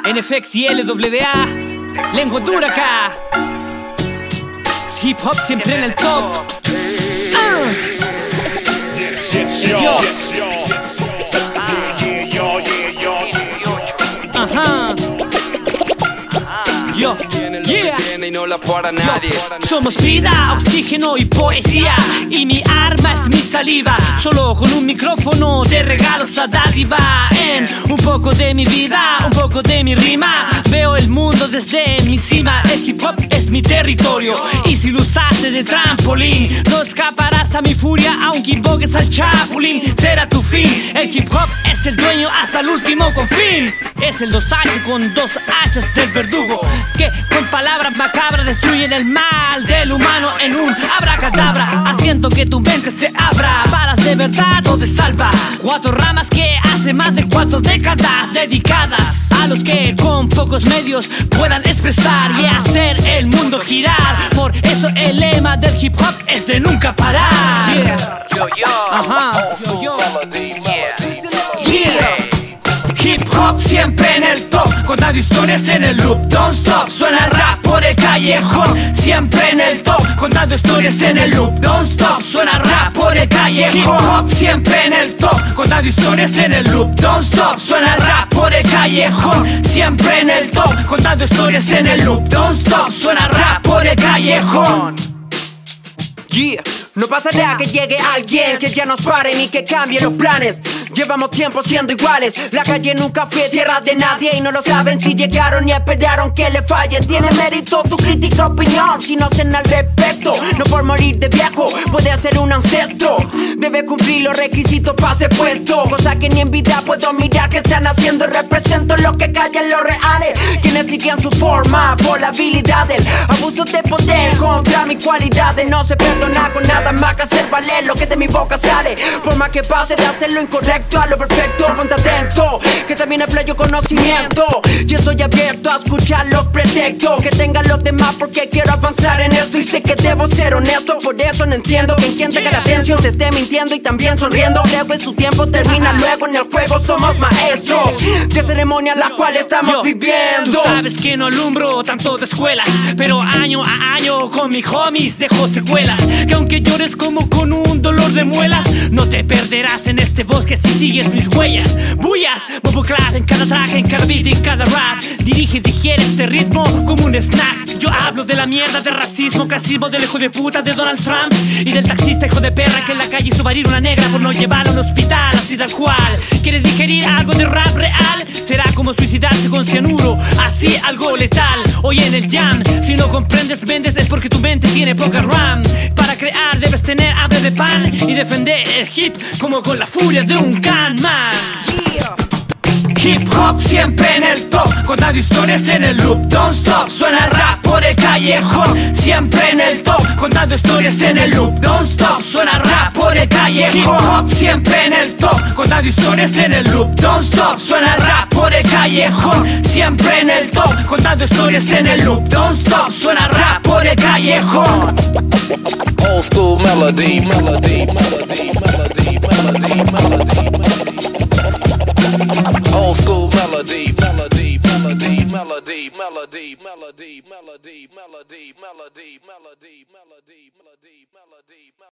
NFX y LWA, lengua dura acá. Hip hop siempre en el top. Yo. Ajá. Yo. Yeah. Y no la para nadie. Somos vida, oxígeno y poesía, y mi arma es mi saliva. Solo con un micrófono de regalos a dádiva. En un poco de mi vida, un poco de mi rima, veo el mundo desde mi cima. El hip hop es mi territorio, y si lo usaste de trampolín, no escaparás a mi furia aunque invoques al chapulín. Será tu fin. El hip hop es el dueño hasta el último confín. Es el 2H con 2 H's del verdugo, que con palabras macabras destruyen el mal del humano en un abracadabra, haciendo que tu mente se abra. Balas de verdad o de salva, 4 ramas que hace más de 4 décadas dedicadas a los que con pocos medios puedan expresar y hacer el mundo girar. Por eso el lema del hip hop es de nunca parar. Yeah. Ajá. Yeah. Hip hop siempre en el top, contando historias en el loop. Don't stop, suena el rap por el callejón. Siempre en el top, contando historias en el loop. Don't stop, suena el rap por el callejón. Hip hop siempre en el top, contando historias en el loop. Don't stop, suena el rap por el callejón. Siempre en el top, contando historias en el loop. Don't stop, suena el rap por el callejón. Yeah. No pasará que llegue alguien que ya nos pare ni que cambie los planes. Llevamos tiempo siendo iguales. La calle nunca fue tierra de nadie, y no lo saben si llegaron y esperaron que le falle. Tiene mérito tu crítica opinión si no hacen al respecto. No por morir de viejo puede ser un ancestro. Debe cumplir los requisitos para ser puesto, cosa que ni en vida puedo mirar que están haciendo. Represento lo que callan los reales, quienes siguen su forma por la habilidad del abuso de poder contra mis cualidades. No se perdona con nada más que hacer valer lo que de mi boca sale. Por más que pase de hacer lo incorrecto a lo perfecto, ponte atento, que también empleyo conocimiento. Yo soy abierto a escuchar los pretextos que tengan los demás, porque quiero avanzar en esto y sé que debo ser honesto. Por eso no entiendo que quien tenga la atención te esté mintiendo y también sonriendo. Luego en su tiempo termina, luego en el juego somos maestros de ceremonias las cuales estamos viviendo. Tú sabes que no alumbro tanto de escuelas, pero año a año con mis homies dejo secuelas. Que aunque llores como con un dolor de muelas, no te perderás en este bosque si sigues mis huellas. Bullas, bobo clap en cada track, en cada beat, en cada rap. Dirige y digiere este ritmo como un snack. Yo hablo de la mierda, del racismo, clasismo, del hijo de puta de Donald Trump y del taxista hijo de perra que en la calle hizo parir una negra por no llevarla a un hospital, así tal cual. ¿Quieres digerir algo de rap real? Será como suicidarse con cianuro, así algo letal. Hoy en el jam, si no comprendes, vendes, es porque tu mente tiene poca RAM. Para crear debes tener hambre de pan y defender el hip como con la furia de un Gunman. Yeah. Hip hop siempre en el top, contando historias en el loop. Don't stop, suena el rap por el callejón. Siempre en el top, contando historias en el loop. Don't stop, suena el rap por el callejón. Hip hop siempre en el top, contando historias en el loop. Don't stop, suena el rap por el callejón. Siempre en el top, contando historias en el loop. Don't stop, suena el rap por el callejón. Old school melody, melody, melody, melody, melody, melody. Old school melody, melody, melody, melody, melody, melody, melody, melody, melody, melody, melody, melody, melody.